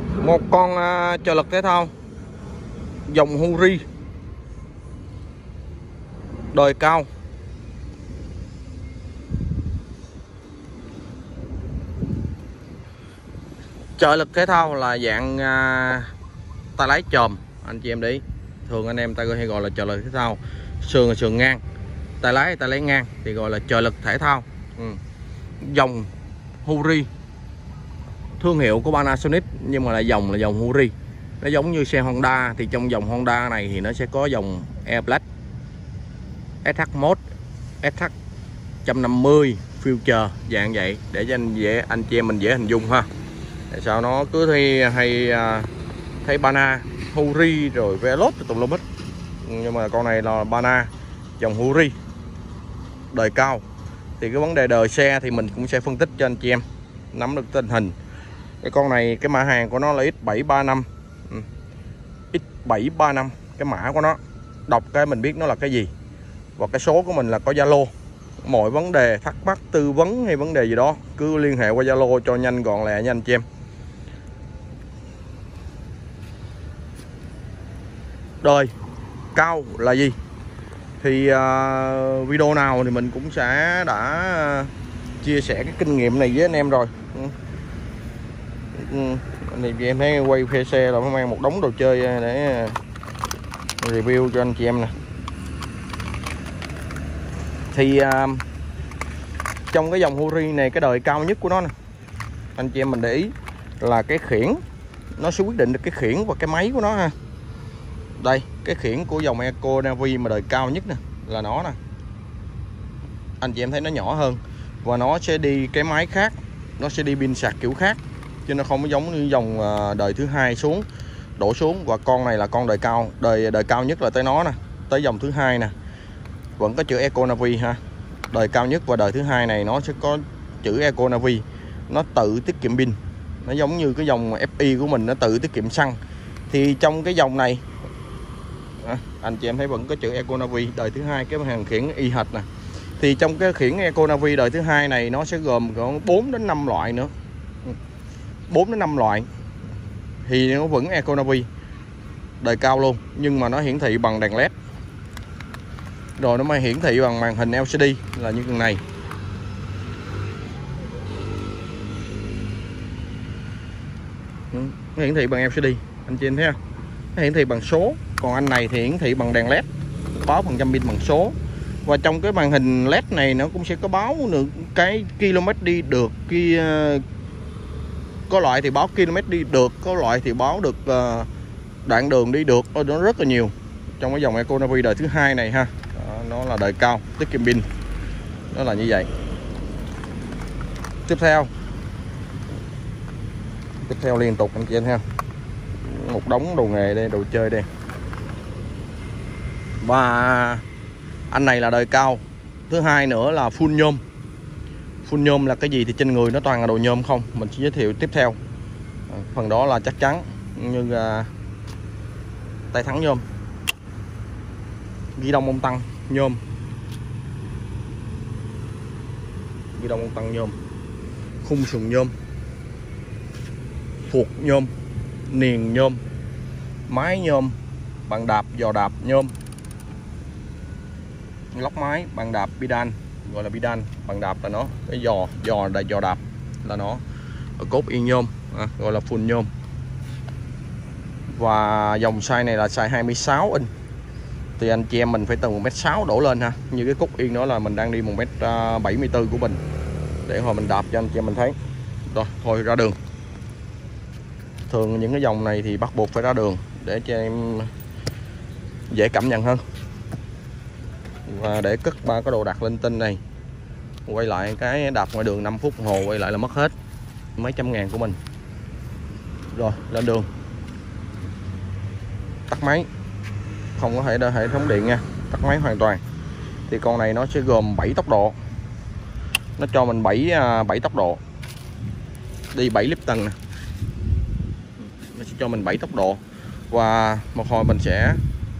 Một con trợ lực thể thao dòng Huri đời cao. Trợ lực thể thao là dạng tay lái chòm anh chị em để ý. Thường anh em ta hay gọi là trợ lực thể thao. Sườn là sườn ngang, tay lái ngang thì gọi là trợ lực thể thao. Dòng Huri, thương hiệu của Panasonic nhưng mà là dòng Huri. Nó giống như xe Honda, thì trong dòng Honda này thì nó sẽ có dòng Airblade, SH Mode, SH 150, Future dạng vậy để cho anh chị em mình dễ hình dung ha. Tại sao nó cứ thấy Bana, Huri rồi Veloz tùm lum hết. Nhưng mà con này là Bana dòng Huri đời cao. Thì cái vấn đề đời xe thì mình cũng sẽ phân tích cho anh chị em nắm được tình hình. Cái con này cái mã hàng của nó là X735, X735 cái mã của nó. Đọc cái mình biết nó là cái gì. Và cái số của mình là có Zalo. Mọi vấn đề thắc mắc tư vấn hay vấn đề gì đó cứ liên hệ qua Zalo cho nhanh gọn lẹ nha anh chị em. Đời cao là gì thì video nào thì mình cũng sẽ đã chia sẻ cái kinh nghiệm này với anh em rồi. Thì em thấy quay phe xe là phải mang một đống đồ chơi để review cho anh chị em nè. Thì trong cái dòng Huri này, cái đời cao nhất của nó nè, anh chị em mình để ý là cái khiển nó sẽ quyết định được cái khiển và cái máy của nó ha. Đây, cái khiển của dòng Eco Navi mà đời cao nhất nè là nó nè. Anh chị em thấy nó nhỏ hơn và nó sẽ đi cái máy khác, nó sẽ đi pin sạc kiểu khác chứ nó không giống như dòng đời thứ hai đổ xuống. Và con này là con đời cao, đời cao nhất là tới nó nè, tới dòng thứ hai nè, vẫn có chữ Eco Navi ha. Đời cao nhất và đời thứ hai này nó sẽ có chữ Eco Navi, nó tự tiết kiệm pin, nó giống như cái dòng FI của mình nó tự tiết kiệm xăng. Thì trong cái dòng này anh chị em thấy vẫn có chữ Eco Navi đời thứ hai, cái hàng khiển y hệt nè. Thì trong cái khiển Eco Navi đời thứ hai này nó sẽ gồm khoảng 4 đến 5 loại nữa, 4 đến 5 loại thì nó vẫn Eco Navi đời cao luôn, nhưng mà nó hiển thị bằng đèn led, rồi nó mới hiển thị bằng màn hình LCD là như con này. Nó hiển thị bằng LCD anh chị em thấy không? Nó hiển thị bằng số, còn anh này thì hiển thị bằng đèn led, báo phần trăm pin bằng số. Và trong cái màn hình led này nó cũng sẽ có báo được cái km đi được, có loại thì báo km đi được, có loại thì báo được đoạn đường đi được, nó rất là nhiều trong cái dòng Eco Navi đời thứ hai này ha. Nó là đời cao, tiết kiệm pin, nó là như vậy. Tiếp theo liên tục anh chị em ha, một đống đồ nghề đây, đồ chơi đây. Và anh này là đời cao thứ hai nữa là full nhôm. Full nhôm là cái gì thì trên người nó toàn là đồ nhôm không, mình sẽ giới thiệu tiếp theo. Phần đó là chắc chắn, như tay thắng nhôm, ghi đông bông tăng nhôm, ghi đông bông tăng nhôm, khung sườn nhôm, phuộc nhôm, niền nhôm, máy nhôm, bàn đạp giò đạp nhôm, lóc máy, bàn đạp bidan, gọi là bidan, bàn đạp là nó, cái giò đạp là nó, cốt yên nhôm, gọi là full nhôm. Và dòng size này là size 26 inch thì anh chị em mình phải từ 1m6 đổ lên ha. Như cái cúc yên đó là mình đang đi 1m74 của mình, để hồi mình đạp cho anh chị em mình thấy. Rồi thôi ra đường. Thường những cái dòng này thì bắt buộc phải ra đường để cho em dễ cảm nhận hơn. Và để cất ba cái đồ đạc linh tinh này, quay lại cái đạp ngoài đường 5 phút đồng hồ quay lại là mất hết mấy trăm ngàn của mình. Rồi lên đường. Tắt máy, không có hệ thống điện nha, tắt máy hoàn toàn. Thì con này nó sẽ gồm 7 tốc độ, nó cho mình 7 tốc độ, đi 7 Lipton nè, nó sẽ cho mình 7 tốc độ. Và một hồi mình sẽ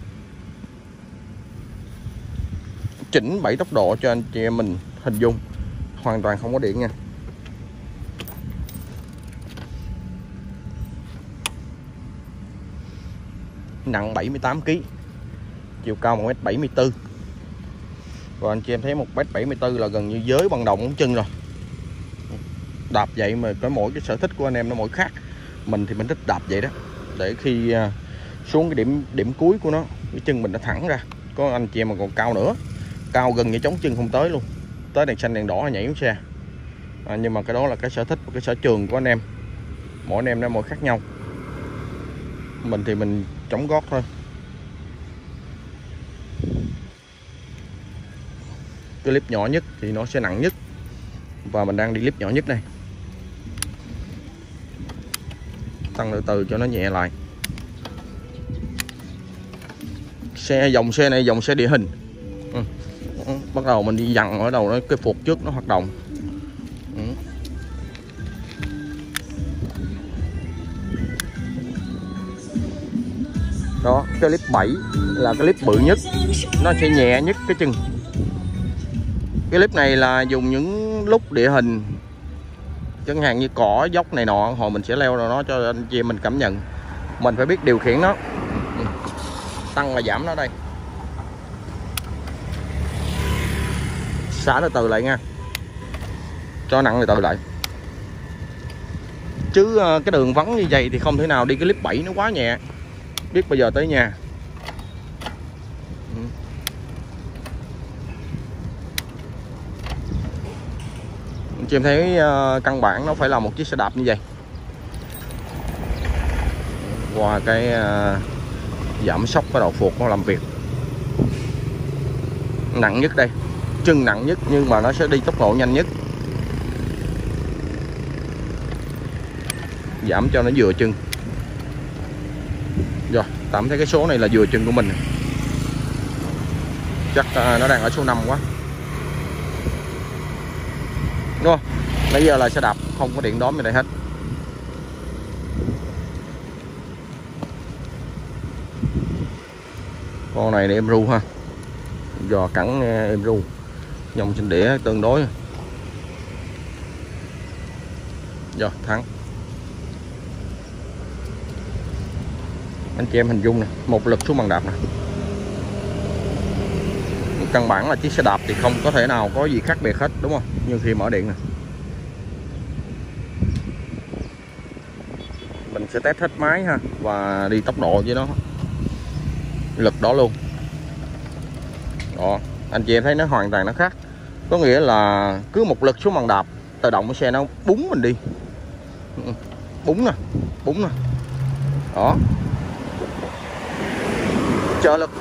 chỉnh 7 tốc độ cho anh chị em mình hình dung, hoàn toàn không có điện nha. nặng 78 kg, chiều cao 1m74. Và anh chị em thấy 1m74 là gần như giới bằng đồng ngón chân rồi. Đạp vậy mà có mỗi cái sở thích của anh em nó mỗi khác. Mình thì mình thích đạp vậy đó, để khi xuống cái điểm cuối của nó, cái chân mình nó thẳng ra. Có anh chị em mà còn cao nữa, cao gần như chống chân không tới luôn, tới đèn xanh đèn đỏ nhảy xuống xe. Nhưng mà cái đó là cái sở thích và cái sở trường của anh em, mỗi anh em nó mỗi khác nhau. Mình thì mình chống gót thôi. Cái clip nhỏ nhất thì nó sẽ nặng nhất, và mình đang đi clip nhỏ nhất đây. Tăng từ từ cho nó nhẹ lại. Dòng xe này dòng xe địa hình. Bắt đầu mình đi dằn ở đầu đó, cái phuộc trước nó hoạt động. Đó, cái clip 7 là cái clip bự nhất, nó sẽ nhẹ nhất cái chân. Cái clip này là dùng những lúc địa hình, chẳng hạn như cỏ dốc này nọ, hồi mình sẽ leo vào nó cho anh chị em mình cảm nhận. Mình phải biết điều khiển nó, tăng và giảm nó đây. Xả từ từ lại nha, cho nặng từ từ lại. Chứ cái đường vắng như vậy thì không thể nào đi cái clip 7, nó quá nhẹ. Biết bây giờ tới nhà. Chị em thấy căn bản nó phải là một chiếc xe đạp như vậy. Qua cái giảm sóc cái đầu phuộc nó làm việc. Nặng nhất đây, chân nặng nhất nhưng mà nó sẽ đi tốc độ nhanh nhất. Giảm cho nó vừa chân. Rồi, tạm thấy cái số này là vừa chân của mình. Chắc nó đang ở số 5 quá. Đúng không? Bây giờ là xe đạp, không có điện đóm gì đây hết. Con này để em ru ha. Giò cẳng em ru. Dòng trên đĩa tương đối. Rồi, thắng. Anh chị em hình dung nè, một lực xuống bằng đạp nè. Căn bản là chiếc xe đạp thì không có thể nào có gì khác biệt hết, đúng không? Nhưng khi mở điện nè, mình sẽ test hết máy ha, và đi tốc độ với nó, lực đó luôn. Đó, anh chị em thấy nó hoàn toàn nó khác. Có nghĩa là cứ một lực xuống bằng đạp, tự động cái xe nó búng mình đi. Búng nè, búng nè. Đó. Trợ lực.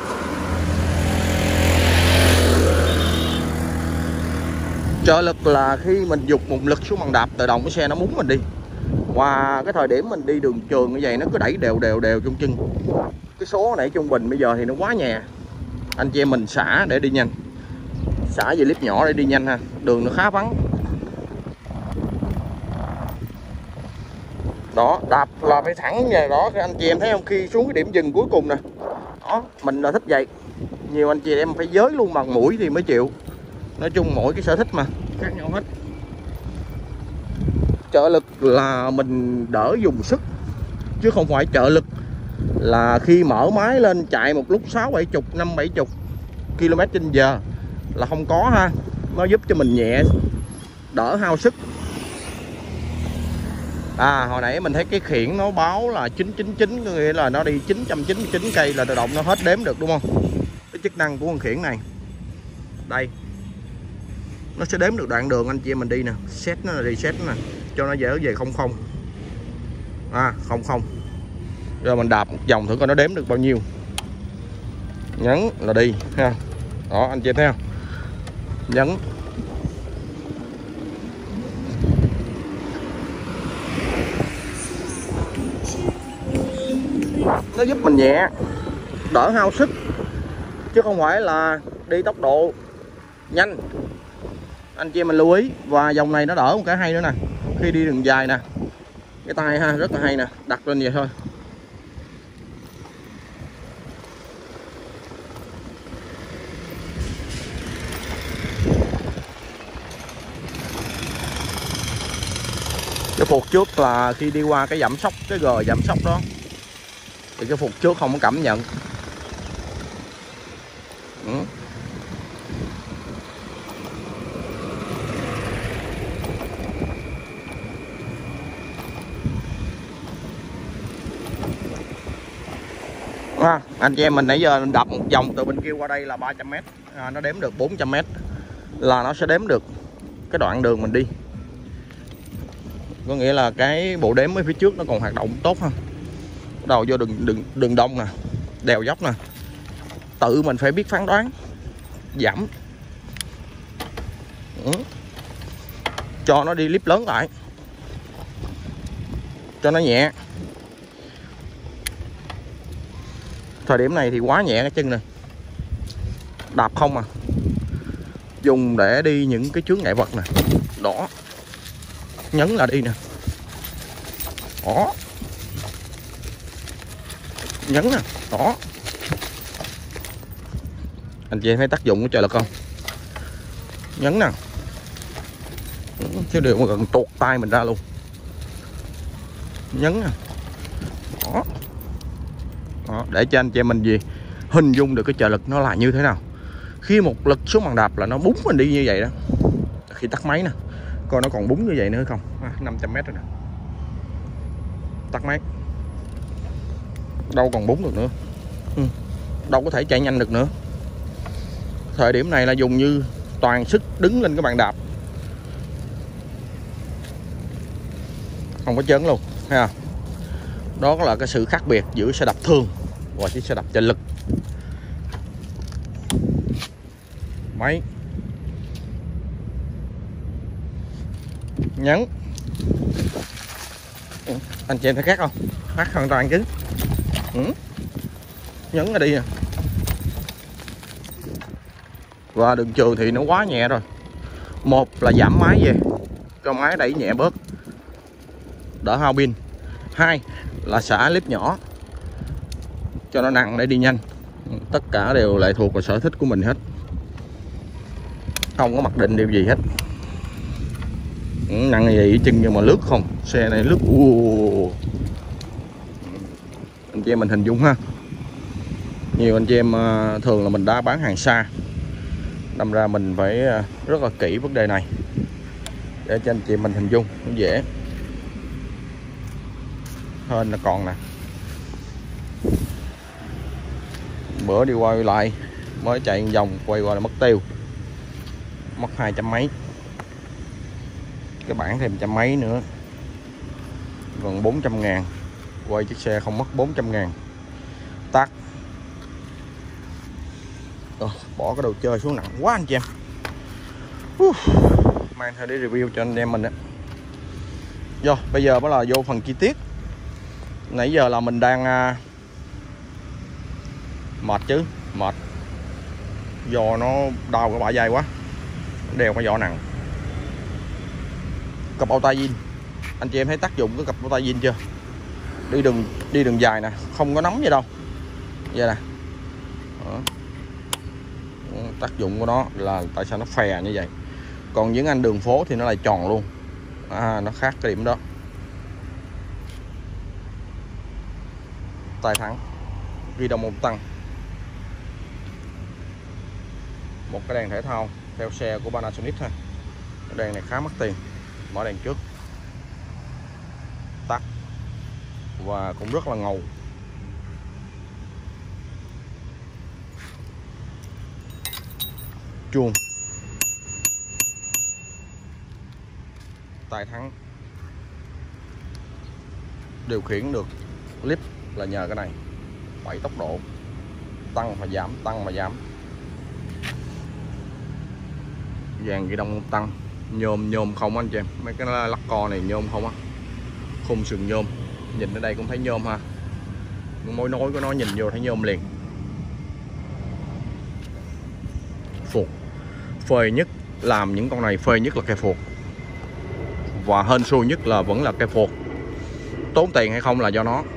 Trợ lực là khi mình dục một lực xuống bằng đạp, tự động cái xe nó búng mình đi. Và cái thời điểm mình đi đường trường như vậy, nó cứ đẩy đều trong chân. Cái số nãy trung bình bây giờ thì nó quá nhẹ. Anh chị em mình xả để đi nhanh, xả về clip nhỏ để đi nhanh ha. Đường nó khá vắng. Đó, đạp là phải thẳng như đó. Anh chị em thấy không, khi xuống cái điểm dừng cuối cùng nè. Đó, mình là thích vậy. Nhiều anh chị em phải giới luôn bằng mũi thì mới chịu. Nói chung mỗi cái sở thích mà khác nhau hết. Trợ lực là mình đỡ dùng sức, chứ không phải trợ lực là khi mở máy lên chạy một lúc 6-70, 5-70 km/h là không có ha. Nó giúp cho mình nhẹ, đỡ hao sức. Hồi nãy mình thấy cái khiển nó báo là 999, có nghĩa là nó đi 999 cây là tự động nó hết đếm được, đúng không? Cái chức năng của con khiển này đây, nó sẽ đếm được đoạn đường anh chị em mình đi nè, set nó là reset nè, cho nó dễ về 00. 00. Rồi mình đạp một vòng thử coi nó đếm được bao nhiêu. Nhấn là đi ha. Đó, anh chị thấy không? Nhấn. Nó giúp mình nhẹ, đỡ hao sức, chứ không phải là đi tốc độ nhanh. Anh chị em mình lưu ý. Và dòng này nó đỡ một cái hay nữa nè, khi đi đường dài nè, cái tay ha, rất là hay nè, đặt lên vậy thôi. Cái phuộc trước là khi đi qua cái giảm sóc, cái gờ giảm sóc đó, thì cái phục trước không có cảm nhận. Anh chị em mình nãy giờ đập một vòng từ bên kia qua đây là 300m, nó đếm được 400m là nó sẽ đếm được cái đoạn đường mình đi. Có nghĩa là cái bộ đếm ở phía trước nó còn hoạt động tốt hơn. Đầu vô đường đông nè, đèo dốc nè, tự mình phải biết phán đoán giảm, cho nó đi clip lớn lại, cho nó nhẹ. Thời điểm này thì quá nhẹ cái chân này, đạp không à, dùng để đi những cái chướng ngại vật nè, đó, nhấn là đi nè, đó, nhấn nè, đó. Anh chị thấy tác dụng của trợ lực không? Nhấn nè, chứ điều mà gần tuột tay mình ra luôn, nhấn nè, đó. Đó, để cho anh chị em mình gì hình dung được cái trợ lực nó là như thế nào. Khi một lực xuống bàn đạp là nó búng mình đi như vậy đó. Khi tắt máy nè, coi nó còn búng như vậy nữa không. 500m rồi nè, tắt máy đâu còn búng được nữa, đâu có thể chạy nhanh được nữa. Thời điểm này là dùng như toàn sức đứng lên cái bàn đạp, không có chấn luôn ha. Đó là cái sự khác biệt giữa xe đạp thường và chiếc xe đạp trợ lực. Máy nhấn, anh chị em thấy khác không? Khác hoàn toàn chứ. Nhấn là đi nè. Và đường trường thì nó quá nhẹ rồi. Một là giảm máy về, cho máy đẩy nhẹ bớt, đỡ hao pin. Hai là xả clip nhỏ cho nó nặng để đi nhanh. Tất cả đều lệ thuộc vào sở thích của mình hết, không có mặc định điều gì hết. Nặng như vậy chân nhưng mà lướt không, xe này lướt. Anh chị em mình hình dung ha. Nhiều anh chị em thường là mình đã bán hàng xa, đâm ra mình phải rất là kỹ vấn đề này để cho anh chị mình hình dung nó dễ. Hên là còn nè, bữa đi qua lại mới chạy một vòng quay qua là mất tiêu, mất 200 mấy, cái bảng thêm 100 mấy nữa, gần 400.000. Quay chiếc xe không mất 400.000. Tắt. Bỏ cái đồ chơi xuống nặng quá anh chị em. Mang theo để review cho anh em mình á. Rồi bây giờ mới là vô phần chi tiết. Nãy giờ là mình đang mệt chứ, mệt do nó đau cái bả vai quá, đeo cái vỏ nặng. Cặp bao tay zin, anh chị em thấy tác dụng của cặp bao tay zin chưa? Đi đường dài nè, không có nóng gì đâu, vậy nè. Tác dụng của nó là tại sao nó phè như vậy. Còn những anh đường phố thì nó lại tròn luôn, nó khác cái điểm đó. Tay thắng, ghi đồng một tăng, một cái đèn thể thao theo xe của Panasonic ha. Cái đèn này khá mắc tiền. Mở đèn trước, tắt và cũng rất là ngầu. Chuông, tay thắng, điều khiển được clip là nhờ cái này. 7 tốc độ, tăng và giảm, tăng và giảm. Dàn ghi đông tăng, nhôm không anh chị em, mấy cái lắc co này nhôm không á, khung sườn nhôm, nhìn ở đây cũng thấy nhôm ha, mối nối của nó nhìn vô thấy nhôm liền. Phuộc phơi nhất, làm những con này phơi nhất là cây phuộc, và hên xui nhất là vẫn là cây phuộc. Tốn tiền hay không là do nó.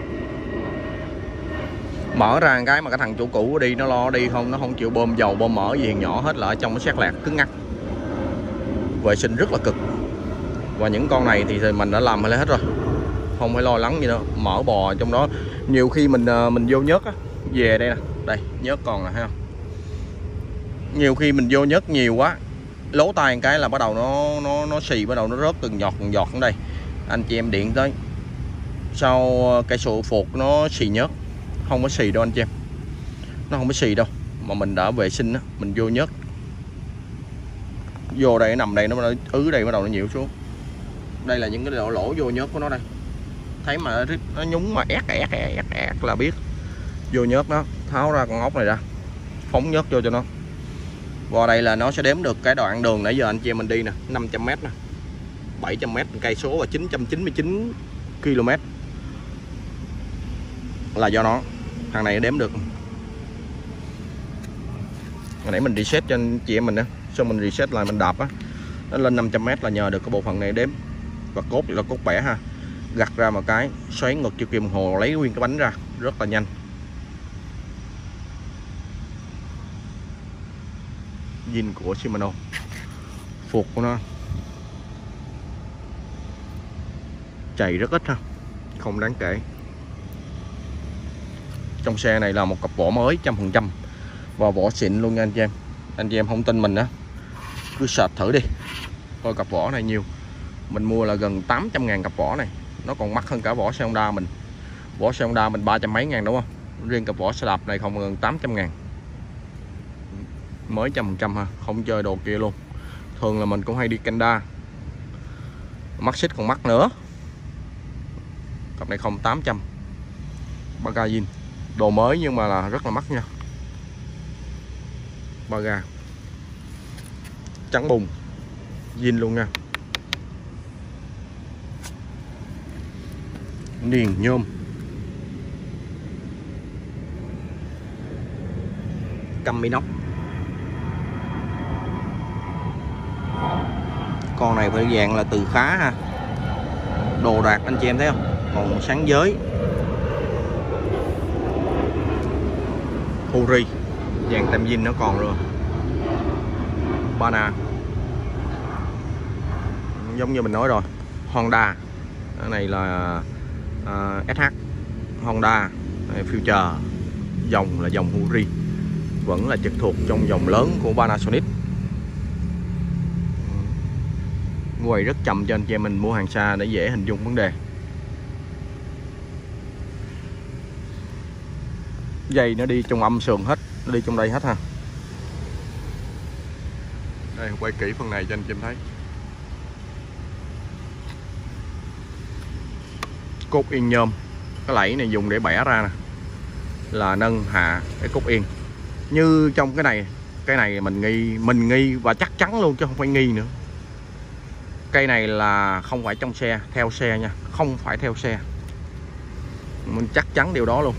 Mở ra cái mà cái thằng chủ cũ đi nó lo đi không, nó không chịu bơm dầu bơm mỡ gì nhỏ hết, là ở trong nó xét lẹt cứng ngắc, vệ sinh rất là cực. Và những con này thì mình đã làm hết rồi, không phải lo lắng gì đâu. Mỡ bò trong đó, nhiều khi mình vô nhớt á, về đây nè, đây nhớt còn nè, thấy không? Nhiều khi mình vô nhớt nhiều quá, lố tay một cái là bắt đầu nó xì, bắt đầu nó rớt từng giọt ở đây. Anh chị em điện tới sau cây sổ phuộc nó xì nhớt, không có xì đâu anh chị em, nó không có xì đâu, mà mình đã vệ sinh á, mình vô nhớt vô đây, nằm đây nó ứ đây, bắt đầu nó nhiễu xuống. Đây là những cái lỗ vô nhớt của nó đây, thấy mà nó nhúng mà ét là biết vô nhớt. Nó tháo ra con ốc này ra, phóng nhớt vô cho nó. Vào đây là nó sẽ đếm được cái đoạn đường nãy giờ anh chị em mình đi nè, 500m nè, 700m, cây số và 999 km là do nó. Thằng này đếm được. Hồi nãy mình reset cho anh chị em mình á, xong mình reset lại mình đạp á, nó lên 500m là nhờ được cái bộ phận này đếm. Và cốt thì là cốt bẻ ha, gặt ra một cái xoáy ngược chiều kim đồng hồ, lấy nguyên cái bánh ra rất là nhanh. Zin của Shimano, phuộc của nó chày rất ít ha, không đáng kể. Trong xe này là một cặp vỏ mới 100% và vỏ xịn luôn nha anh chị em. Anh chị em không tin mình á, cứ search thử đi coi cặp vỏ này nhiều. Mình mua là gần 800.000 cặp vỏ này, nó còn mắc hơn cả vỏ xe Honda mình. Vỏ xe Honda mình 300 mấy ngàn đúng không, riêng cặp vỏ xe đạp này không gần 800.000, mới 100% ha, không chơi đồ kia luôn. Thường là mình cũng hay đi Canada, mắc xích còn mắc nữa. Cặp này không 800, Baga zin, đồ mới nhưng mà là rất là mắc nha. Baga trắng bùng zin luôn nha, niền nhôm, căm inox. Con này phải dạng là từ khá ha, đồ đạc anh chị em thấy không, còn sáng giới. Hori dàn tem zin nó còn rồi. Bana giống như mình nói rồi, Honda cái này là SH Honda Future, dòng là dòng Hori, vẫn là trực thuộc trong dòng lớn của Panasonic. Quay rất chậm cho anh chị em mình mua hàng xa để dễ hình dung vấn đề. Dây nó đi trong âm sườn hết, nó đi trong đây hết ha. Đây quay kỹ phần này cho anh chị em thấy. Cốt yên nhôm, cái lẫy này dùng để bẻ ra nè, là nâng hạ cái cốt yên. Như trong cái này mình nghi và chắc chắn luôn chứ không phải nghi nữa. Cây này là không phải trong xe, theo xe nha, không phải theo xe, mình chắc chắn điều đó luôn.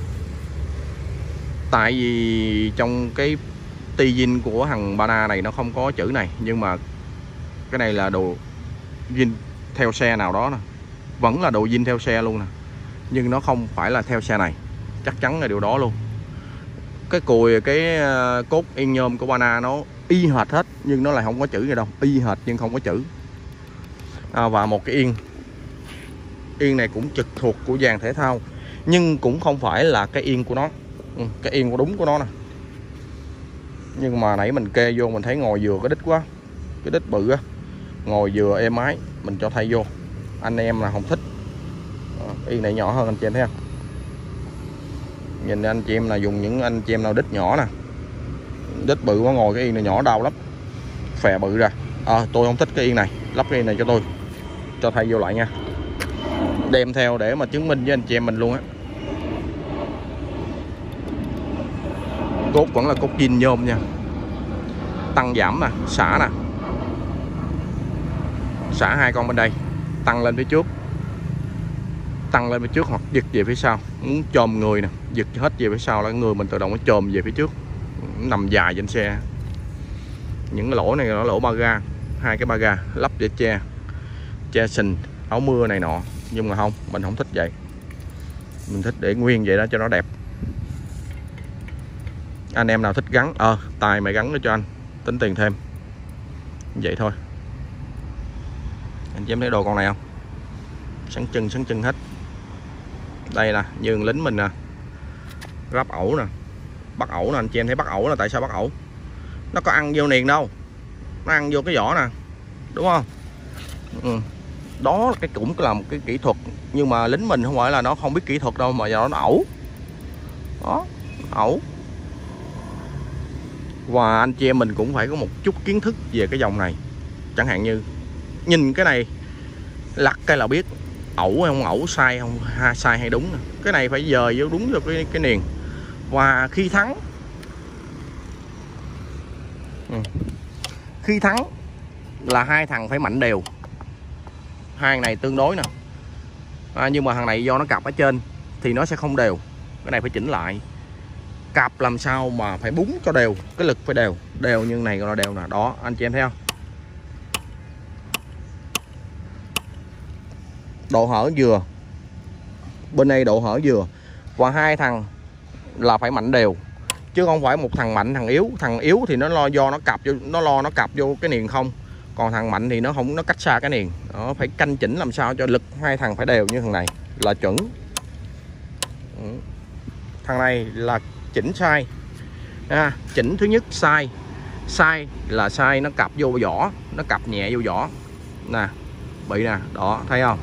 Tại vì trong cái ti zin của thằng Bana này nó không có chữ này, nhưng mà cái này là đồ zin theo xe nào đó nè, vẫn là đồ zin theo xe luôn nè, nhưng nó không phải là theo xe này, chắc chắn là điều đó luôn. Cái cùi, cái cốt yên nhôm của Bana nó y hệt hết, nhưng nó lại không có chữ gì đâu, y hệt nhưng không có chữ. Và một cái yên này cũng trực thuộc của dàn thể thao, nhưng cũng không phải là cái yên của nó, cái yên của đúng của nó nè. Nhưng mà nãy mình kê vô mình thấy ngồi vừa cái đít quá, cái đít bự á, ngồi vừa êm ái, mình cho thay vô. Anh em là không thích. Yên này nhỏ hơn anh chị em thấy không? Nhìn anh chị em là dùng những anh chị em nào đít nhỏ nè, đít bự quá ngồi cái yên này nhỏ đau lắm, phè bự ra. Tôi không thích cái yên này, lắp cái yên này cho tôi, cho thay vô lại nha, đem theo để mà chứng minh với anh chị em mình luôn á. Cốt vẫn là cốt zin nhôm nha, tăng giảm nè, xả hai con bên đây, tăng lên phía trước, hoặc giật về phía sau. Muốn chồm người nè, giật hết về phía sau là người mình tự động nó chồm về phía trước, nằm dài trên xe. Những cái lỗ này là lỗ ba ga, hai cái ba ga lắp để che sình áo mưa này nọ, nhưng mà không, mình không thích vậy, mình thích để nguyên vậy đó cho nó đẹp. Anh em nào thích gắn tài mày gắn nó cho anh, tính tiền thêm vậy thôi. Anh chị em thấy đồ con này không, sắn chân hết. Đây nè, như lính mình nè, ráp ẩu nè, bắt ẩu nè, anh chị em thấy bắt ẩu là tại sao bắt ẩu? Nó có ăn vô niền đâu, nó ăn vô cái vỏ nè, đúng không? Đó là cũng là một cái kỹ thuật, nhưng mà lính mình không phải là nó không biết kỹ thuật đâu, mà do nó ẩu. Đó, ẩu. Và anh chị em mình cũng phải có một chút kiến thức về cái dòng này. Chẳng hạn như nhìn cái này lặt cái là biết ẩu hay không ẩu, sai không, sai hay đúng. Cái này phải dời vô đúng vô cái niền. Và khi thắng, khi thắng là hai thằng phải mạnh đều. Hai thằng này tương đối nè, nhưng mà thằng này do nó cặp ở trên thì nó sẽ không đều. Cái này phải chỉnh lại, cặp làm sao mà phải búng cho đều, cái lực phải đều, đều như này là đều nè. Đó, anh chị em thấy không? Độ hở vừa, bên đây độ hở vừa. Và hai thằng là phải mạnh đều, chứ không phải một thằng mạnh thằng yếu. Thằng yếu thì nó lo do nó cặp vô, nó cặp vô cái niền không, còn thằng mạnh thì nó không, nó cách xa cái niền. Nó phải canh chỉnh làm sao cho lực hai thằng phải đều như thằng này là chuẩn. Thằng này là chỉnh sai. Chỉnh thứ nhất sai, sai là sai nó cặp vô vỏ, nó cặp nhẹ vô vỏ nè, bị nè, đó thấy không?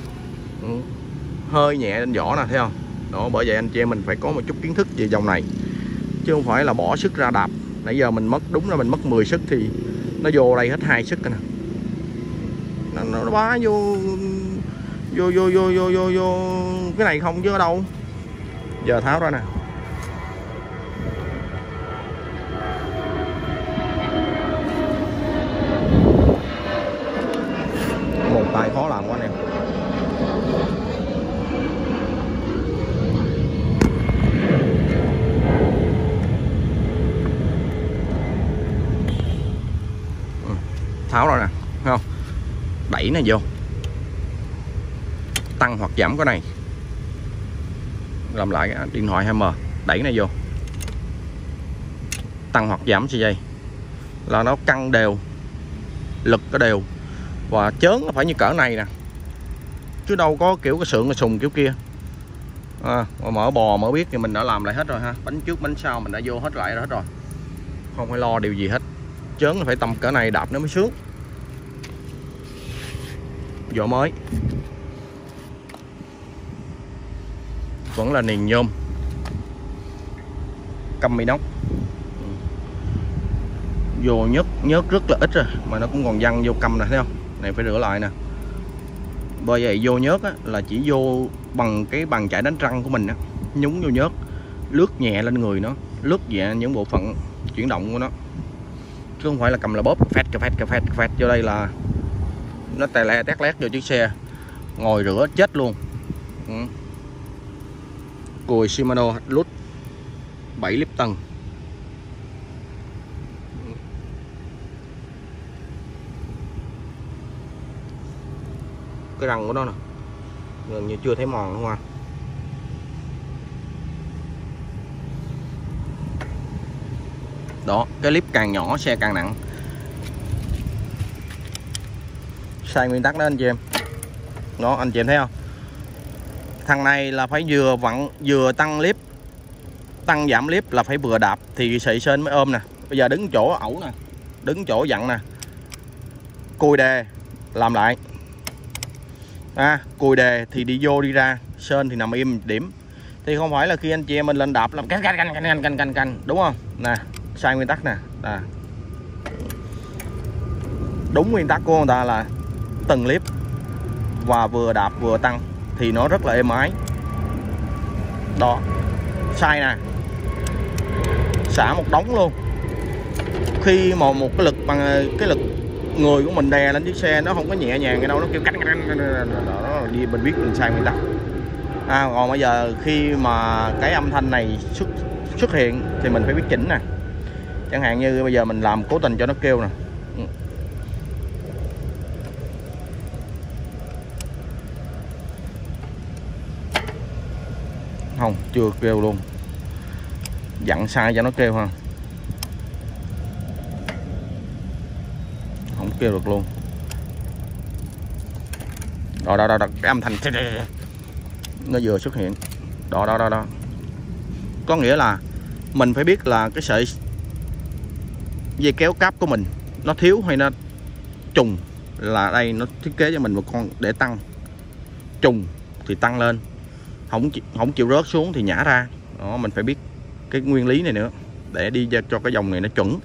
Hơi nhẹ lên vỏ nè, thấy không? Đó, bởi vậy anh chị em mình phải có một chút kiến thức về dòng này, chứ không phải là bỏ sức ra đạp. Nãy giờ mình mất, đúng là mình mất 10 sức thì nó vô đây hết 2 sức nè. Nó bá vô cái này không chứ ở đâu. Giờ tháo ra nè. Một tay khó làm quá anh em. Tháo ra nè, thấy không? Đẩy này vô, tăng hoặc giảm cái này. Làm lại điện thoại 2M, đẩy này vô, tăng hoặc giảm sợi dây là nó căng đều, lực có đều. Và chớn là phải như cỡ này nè, chứ đâu có kiểu cái sườn cái sùng kiểu kia. Mở bò mở biết thì mình đã làm lại hết rồi ha. Bánh trước bánh sau mình đã vô hết lại hết rồi, không phải lo điều gì hết. Chớn là phải tầm cỡ này đạp nó mới sướng. Vỏ mới, vẫn là niền nhôm, căm inox. Vô nhớt rất là ít rồi mà nó cũng còn văng vô căm nè, thấy không? Này phải rửa lại nè. Bởi vậy vô nhớt á, là chỉ vô bằng cái bàn chải đánh răng của mình á, nhúng vô nhớt, lướt nhẹ lên người nó, lướt nhẹ những bộ phận chuyển động của nó, chứ không phải là cầm là bóp phét vô đây là nó tè le tét lét vô chiếc xe, ngồi rửa chết luôn. Cùi Shimano Lút 7 lít tân. Cái răng của nó nè, gần như chưa thấy mòn không à. Đó, cái clip càng nhỏ xe càng nặng. Sai nguyên tắc đó anh chị em. Đó, anh chị em thấy không? Thằng này là phải vừa vặn, vừa tăng clip, tăng giảm clip là phải vừa đạp thì sợi sên mới ôm nè. Bây giờ đứng chỗ ẩu nè, đứng chỗ dặn nè, cùi đề làm lại. Cùi đề thì đi vô đi ra, sên thì nằm im điểm. Thì không phải là khi anh chị em mình lên đạp làm canh, đúng không? Nè, sai nguyên tắc nè. Đúng nguyên tắc của người ta là từng clip và vừa đạp vừa tăng thì nó rất là êm ái. Đó, sai nè, xả một đống luôn. Khi mà một cái lực bằng cái lực người của mình đè lên chiếc xe, nó không có nhẹ nhàng cái đâu, nó kêu canh đó là gì mình biết mình sai nguyên tắc. Còn bây giờ khi mà cái âm thanh này xuất hiện thì mình phải biết chỉnh nè. Chẳng hạn như bây giờ mình làm cố tình cho nó kêu nè. Không, chưa kêu luôn. Dặn sai cho nó kêu ha. Không kêu được luôn. Đó, cái âm thanh nó vừa xuất hiện. Đó. Có nghĩa là mình phải biết là cái sợi dây kéo cáp của mình nó thiếu hay nó trùng, là đây nó thiết kế cho mình một con để tăng. Trùng thì tăng lên, không chịu rớt xuống thì nhả ra. Đó, mình phải biết cái nguyên lý này nữa để đi cho cái dòng này nó chuẩn.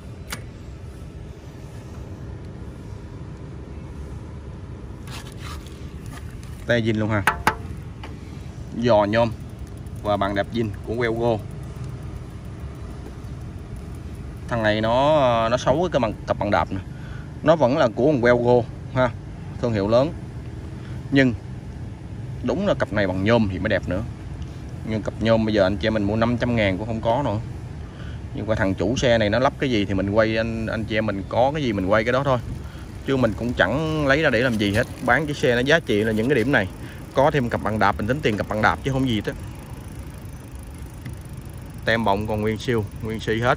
Te zin luôn ha. Giò nhôm và bàn đạp zin của Welgo. Thằng này nó xấu cái cặp bàn đạp nè. Nó vẫn là của Welgo ha, thương hiệu lớn. Nhưng đúng là cặp này bằng nhôm thì mới đẹp nữa. Nhưng cặp nhôm bây giờ anh chị em mình mua 500.000 cũng không có nữa. Nhưng mà thằng chủ xe này nó lắp cái gì thì mình quay, anh chị em mình có cái gì mình quay cái đó thôi. Chứ mình cũng chẳng lấy ra để làm gì hết. Bán cái xe nó giá trị là những cái điểm này. Có thêm cặp bàn đạp mình tính tiền cặp bàn đạp chứ không gì hết. Tem bọng còn nguyên siêu, nguyên si hết.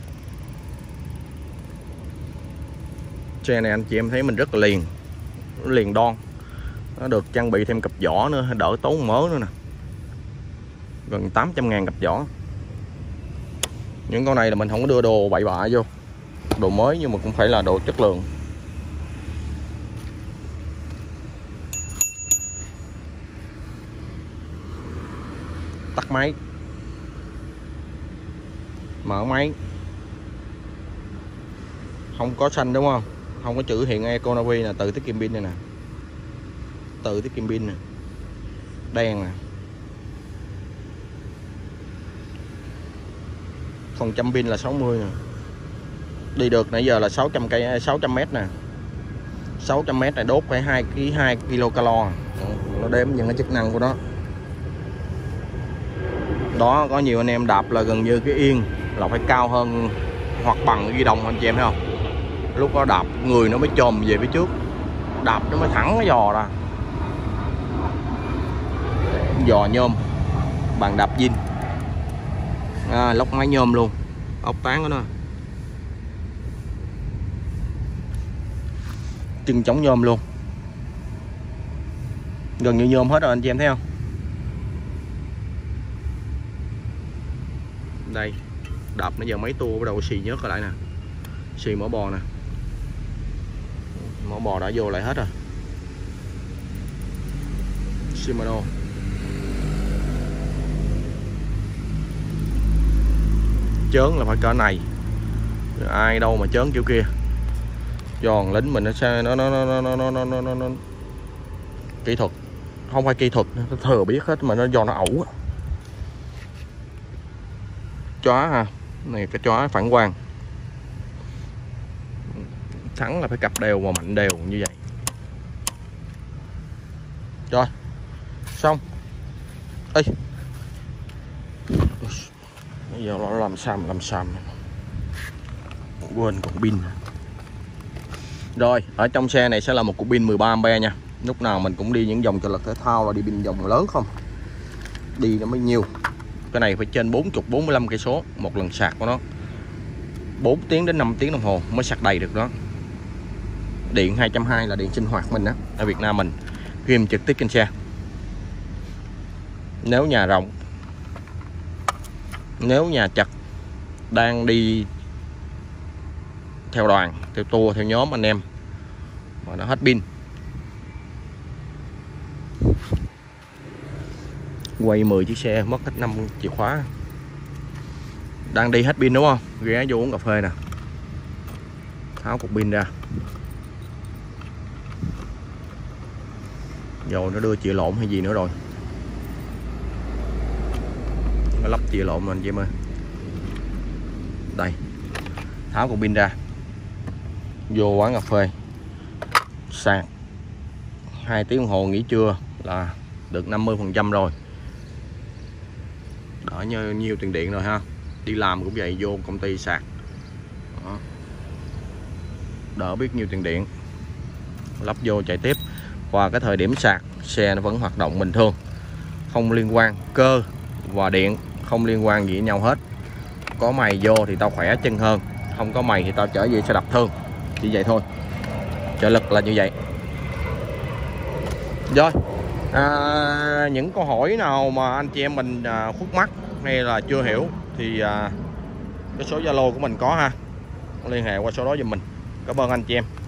Xe này anh chị em thấy mình rất là liền đon. Nó được trang bị thêm cặp vỏ nữa, đỡ tốn mớ nữa nè. Gần 800.000 cặp vỏ. Những con này là mình không có đưa đồ bậy bạ vô, đồ mới nhưng mà cũng phải là đồ chất lượng. Tắt máy, mở máy. Không có xanh đúng không? Không có chữ hiện Economy nè, tự tiết kiệm pin này nè. Tự tiết kiệm pin nè. Đen nè. Phần trăm pin là 60 nè. Đi được nãy giờ là 600 m nè. 600 m này đốt phải 2 kcal. Nó đếm những cái chức năng của nó. Đó, có nhiều anh em đạp là gần như cái yên là phải cao hơn hoặc bằng ghi đồng, anh chị em thấy không? Lúc đó đạp người nó mới chồm về phía trước, đạp nó mới thẳng cái giò ra. Giò nhôm, bàn đạp zin, lốc máy nhôm luôn, ốc tán của nó, chân chống nhôm luôn, gần như nhôm hết rồi anh chị em thấy không? Đây, đạp nó giờ mấy tua bắt đầu xì nhớt lại nè, xì mỡ bò nè, mỡ bò đã vô lại hết rồi. Shimano. Chớn là phải cỡ này, ai đâu mà chớn kiểu kia. Giòn lính mình nó kỹ thuật, không phải kỹ thuật, nó thừa biết hết mà nó do nó ẩu. Chóa ha, này cái chóa phản quang. Thắng là phải cặp đều và mạnh đều như vậy. Rồi, xong. Ê, bây giờ nó làm xàm. Quên cục pin. Rồi, ở trong xe này sẽ là một cục pin 13A nha. Lúc nào mình cũng đi những vòng trò lực thể thao là đi pin vòng lớn không. Đi nó mới nhiều. Cái này phải trên 40-45 cây số một lần sạc của nó. 4 tiếng đến 5 tiếng đồng hồ mới sạc đầy được đó. Điện 220 là điện sinh hoạt mình á, ở Việt Nam mình ghim trực tiếp trên xe. Nếu nhà rộng, nếu nhà chật, đang đi theo đoàn, theo tour, theo nhóm anh em mà nó hết pin, quay 10 chiếc xe mất hết 5 chìa khóa, đang đi hết pin đúng không? Ghé vô uống cà phê nè, tháo cục pin ra, rồi nó đưa chìa lộn hay gì nữa rồi, nó lắp chìa lộn anh chị em ơi. Đây, tháo cục pin ra, vô quán cà phê sạc 2 tiếng đồng hồ nghỉ trưa là được 50% rồi, đỡ nhiều tiền điện rồi ha. Đi làm cũng vậy, vô công ty sạc đó, đỡ biết nhiêu tiền điện, lắp vô chạy tiếp. Và cái thời điểm sạc xe nó vẫn hoạt động bình thường, không liên quan, cơ và điện không liên quan gì với nhau hết. Có mày vô thì tao khỏe chân hơn, không có mày thì tao trở về xe đạp thương, chỉ vậy thôi. Trợ lực là như vậy. Rồi, những câu hỏi nào mà anh chị em mình khúc mắc hay là chưa hiểu thì cái số Zalo của mình có ha, liên hệ qua số đó giùm mình. Cảm ơn anh chị em.